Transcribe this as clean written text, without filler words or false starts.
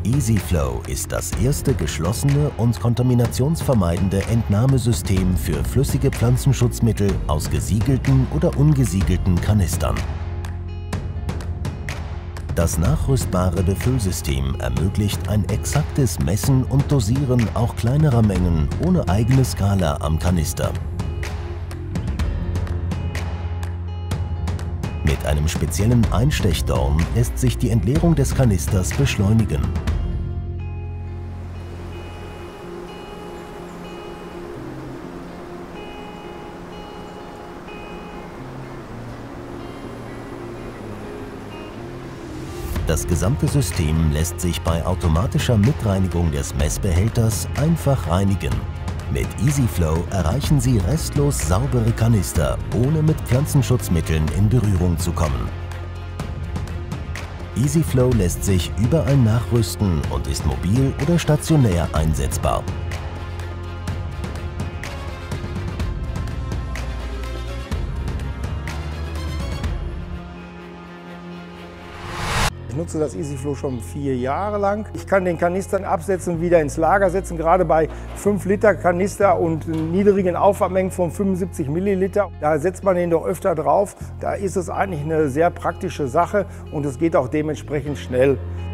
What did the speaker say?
EasyFlow ist das erste geschlossene und kontaminationsvermeidende Entnahmesystem für flüssige Pflanzenschutzmittel aus gesiegelten oder ungesiegelten Kanistern. Das nachrüstbare Befüllsystem ermöglicht ein exaktes Messen und Dosieren auch kleinerer Mengen ohne eigene Skala am Kanister. Mit einem speziellen Einstechdorn lässt sich die Entleerung des Kanisters beschleunigen. Das gesamte System lässt sich bei automatischer Mitreinigung des Messbehälters einfach reinigen. Mit EasyFlow erreichen Sie restlos saubere Kanister, ohne mit Pflanzenschutzmitteln in Berührung zu kommen. EasyFlow lässt sich überall nachrüsten und ist mobil oder stationär einsetzbar. Ich nutze das EasyFlow schon 4 Jahre lang. Ich kann den Kanistern absetzen und wieder ins Lager setzen, gerade bei 5 Liter Kanister und niedrigen Aufwandmengen von 75 Milliliter. Da setzt man den doch öfter drauf. Da ist es eigentlich eine sehr praktische Sache und es geht auch dementsprechend schnell.